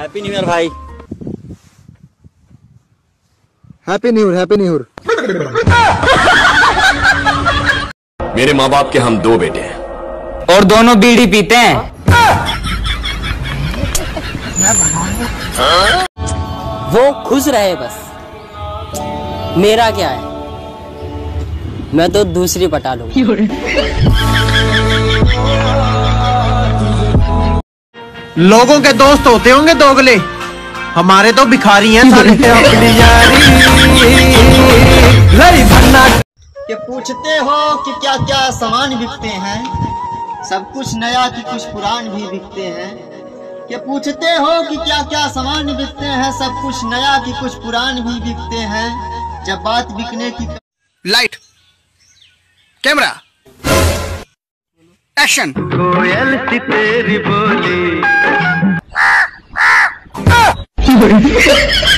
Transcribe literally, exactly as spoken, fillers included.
Happy new year भाई। Happy new year, happy new year. मेरे माँ बाप के हम दो बेटे हैं और दोनों बीड़ी पीते हैं। वो खुश रहे बस, मेरा क्या है, मैं तो दूसरी पटा लूंगा। लोगों के दोस्त होते होंगे दोगले, हमारे तो भिखारी हैं सारे। अपनी यारी कि पूछते हो कि क्या क्या सामान बिकते हैं, सब कुछ नया कि कुछ पुरान भी बिकते हैं। कि पूछते हो कि क्या क्या सामान बिकते हैं, सब कुछ नया कि कुछ पुरान भी बिकते हैं। जब बात बिकने की, लाइट, कैमरा, एक्शन। कोयल सी तेरी बोली